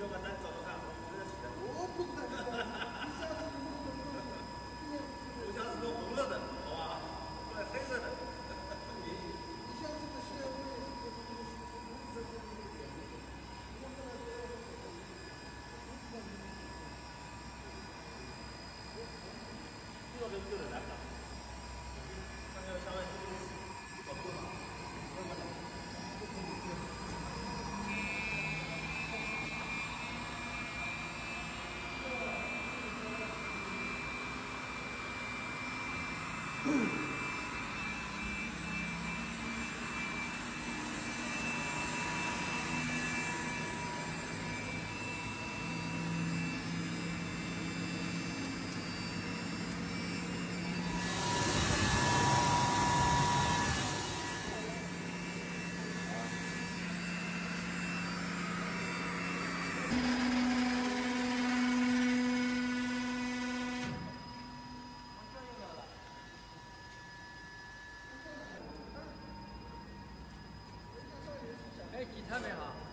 就把单走了看，我扶得起的。 我不可能的， 我下次弄红色的，好吧？对，黑色的。 你像这个现在我也是这个这个点，我本来说要这个就得来了。上面上面就是保护嘛， 哎，吉他没好。